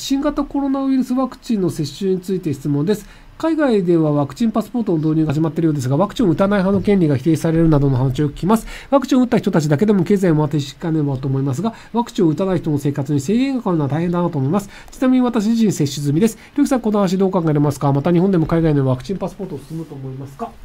新型コロナウイルスワクチンの接種について質問です。海外ではワクチンパスポートの導入が始まっているようですが、ワクチンを打たない派の権利が否定されるなどの話をよく聞きます。ワクチンを打った人たちだけでも経済を回っていかねばと思いますが、ワクチンを打たない人の生活に制限がかかるのは大変だなと思います。ちなみに私自身接種済みです。ひろきさん、この話どう考えられますか？また日本でも海外のワクチンパスポートを進むと思いますか？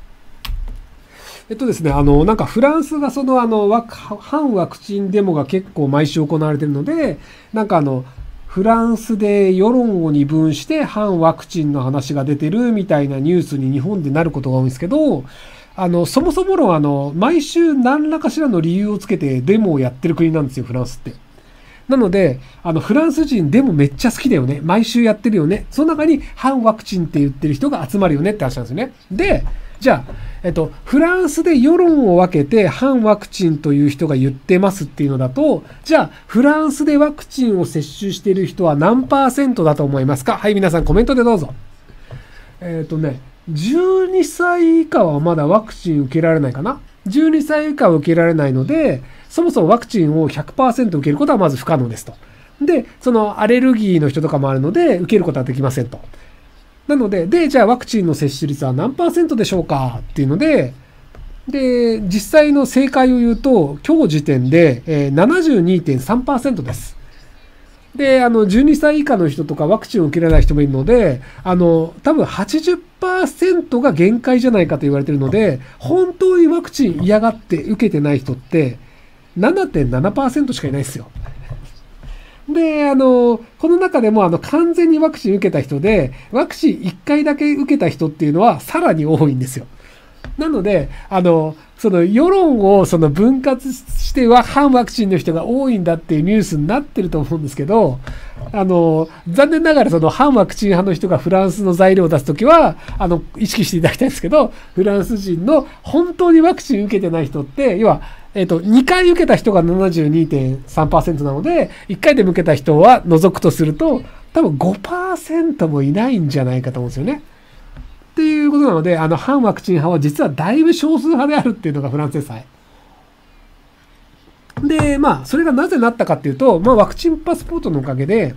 ですね、なんかフランスが反ワクチンデモが結構毎週行われているので、なんかフランスで世論を二分して反ワクチンの話が出てるみたいなニュースに日本でなることが多いんですけど、そもそも論毎週何らかしらの理由をつけてデモをやってる国なんですよ、フランスって。なので、フランス人デモめっちゃ好きだよね。毎週やってるよね。その中に反ワクチンって言ってる人が集まるよねって話なんですよね。で、じゃあ、フランスで世論を分けて反ワクチンという人が言ってますっていうのだと、じゃあ、フランスでワクチンを接種している人は何%だと思いますか？はい、皆さんコメントでどうぞ。12歳以下はまだワクチン受けられないかな？ 12 歳以下は受けられないので、そもそもワクチンを 100% 受けることはまず不可能ですと。で、そのアレルギーの人とかもあるので、受けることはできませんと。なので、じゃあワクチンの接種率は何%でしょうかっていうので、実際の正解を言うと、今日時点で 72.3% です。で、12歳以下の人とかワクチンを受けられない人もいるので、多分 80% が限界じゃないかと言われているので、本当にワクチン嫌がって受けてない人って 7.7% しかいないですよ。で、この中でも完全にワクチン受けた人で、ワクチン1回だけ受けた人っていうのはさらに多いんですよ。なので、その世論を分割しては反ワクチンの人が多いんだっていうニュースになってると思うんですけど、残念ながら反ワクチン派の人がフランスの材料を出すときは、意識していただきたいんですけど、フランス人の本当にワクチン受けてない人って、要は、2回受けた人が 72.3% なので、1回でも受けた人は除くとすると、多分 5% もいないんじゃないかと思うんですよね。っていうことなので、反ワクチン派は実はだいぶ少数派であるっていうのがフランスでさえ。で、それがなぜなったかっていうと、ワクチンパスポートのおかげで、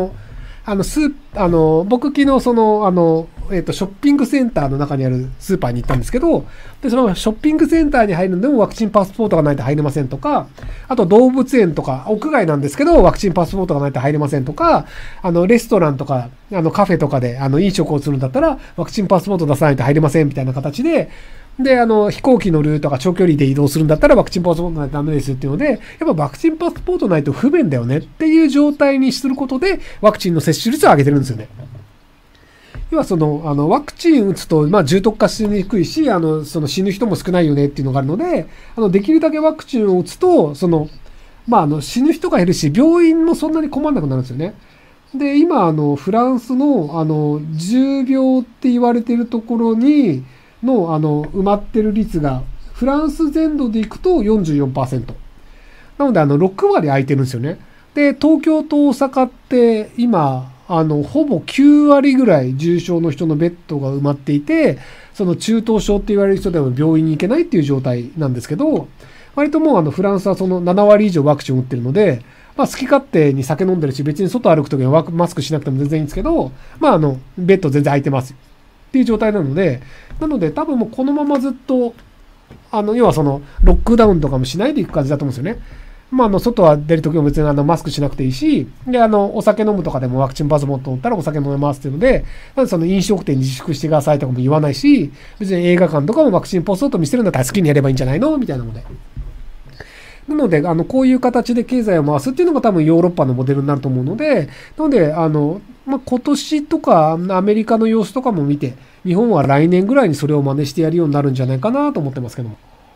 僕昨日ショッピングセンターの中にあるスーパーに行ったんですけど、で、そのショッピングセンターに入るのでもワクチンパスポートがないと入れませんとか、あと動物園とか、屋外なんですけど、ワクチンパスポートがないと入れませんとか、レストランとか、カフェとかで、飲食をするんだったら、ワクチンパスポート出さないと入れませんみたいな形で、で、飛行機乗るとか長距離で移動するんだったらワクチンパスポートないとダメですっていうので、やっぱワクチンパスポートないと不便だよねっていう状態にすることで、ワクチンの接種率を上げてるんですよね。要はワクチン打つと、重篤化しにくいし、死ぬ人も少ないよねっていうのがあるので、できるだけワクチンを打つと、死ぬ人が減るし、病院もそんなに困らなくなるんですよね。で、今、フランスの、重病って言われてるところに、埋まってる率が、フランス全土でいくと 44%。なので、6割空いてるんですよね。で、東京と大阪って今、ほぼ9割ぐらい重症の人のベッドが埋まっていて、その中等症って言われる人でも病院に行けないっていう状態なんですけど、割ともうフランスはその7割以上ワクチンを打ってるので、好き勝手に酒飲んでるし、別に外歩くときはマスクしなくても全然いいんですけど、ベッド全然空いてますっていう状態なので、多分もうこのままずっと、要はロックダウンとかもしないでいく感じだと思うんですよね。外は出るときも別にマスクしなくていいし、で、お酒飲むとかでもワクチンパスポートを取ったらお酒飲めますっていうので、飲食店自粛してくださいとかも言わないし、別に映画館とかもワクチンパスポート見せるんだったら好きにやればいいんじゃないのみたいなので。なので、こういう形で経済を回すっていうのが多分ヨーロッパのモデルになると思うので、今年とかアメリカの様子とかも見て、日本は来年ぐらいにそれを真似してやるようになるんじゃないかなと思ってますけども。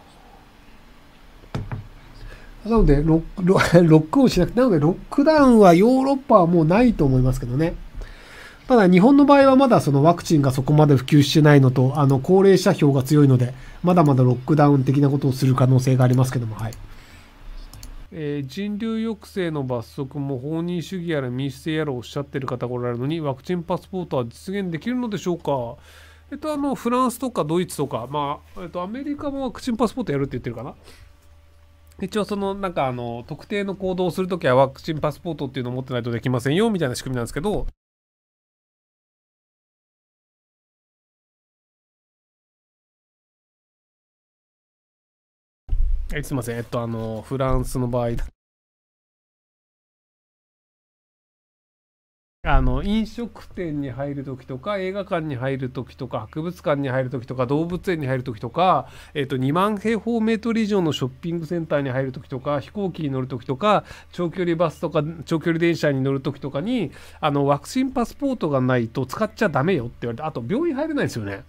なので、ロックオンしなくて、なので、ロックダウンはヨーロッパはもうないと思いますけどね。ただ、日本の場合はまだワクチンがそこまで普及してないのと、高齢者票が強いので、まだまだロックダウン的なことをする可能性がありますけども、はい。人流抑制の罰則も放任主義やら民主制やらおっしゃってる方がおられるのに、ワクチンパスポートは実現できるのでしょうか？フランスとかドイツとか、アメリカもワクチンパスポートやるって言ってるかな。 一応そのなんか特定の行動をするときはワクチンパスポートっていうのを持ってないとできませんよみたいな仕組みなんですけど、すいません、フランスの場合、飲食店に入るときとか、映画館に入るときとか、博物館に入るときとか、動物園に入るときとか、2万平方メートル以上のショッピングセンターに入るときとか、飛行機に乗るときとか、長距離バスとか、長距離電車に乗るときとかに、ワクチンパスポートがないと使っちゃダメよって言われて、あと病院入れないんですよね。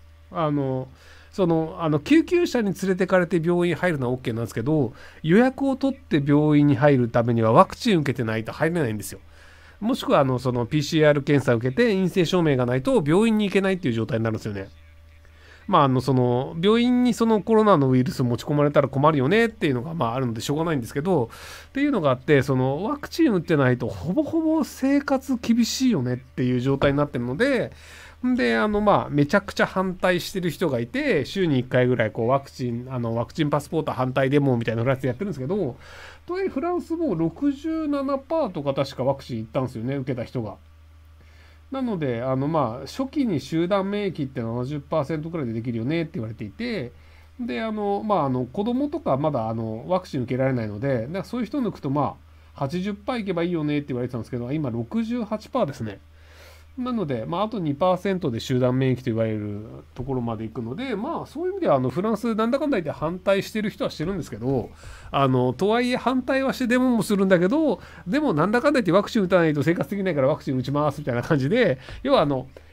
救急車に連れてかれて病院入るのは OK なんですけど、予約を取って病院に入るためにはワクチン受けてないと入れないんですよ。もしくはその PCR 検査を受けて陰性証明がないと病院に行けないっていう状態になるんですよね。まあ、その病院にそのコロナのウイルス持ち込まれたら困るよねっていうのがまああるのでしょうがないんですけど、っていうのがあって、そのワクチン打ってないとほぼほぼ生活厳しいよねっていう状態になってるので、で、まあ、めちゃくちゃ反対してる人がいて、週に1回ぐらい、こう、ワクチンパスポート反対デモみたいなフランスでやってるんですけど、とはいえフランスも67%とか確かワクチン行ったんですよね、受けた人が。なので、まあ、初期に集団免疫って70%くらいでできるよねって言われていて、で、まあ、子供とかまだ、ワクチン受けられないので、だからそういう人抜くと、まあ、80%いけばいいよねって言われてたんですけど、今68%ですね。なので、まあ、あと2%で集団免疫と言われるところまで行くので、まあ、そういう意味では、フランス、なんだかんだ言って反対してる人はしてるんですけど、とはいえ反対はしてデモもするんだけど、でも、なんだかんだ言ってワクチン打たないと生活できないからワクチン打ちますみたいな感じで、要は、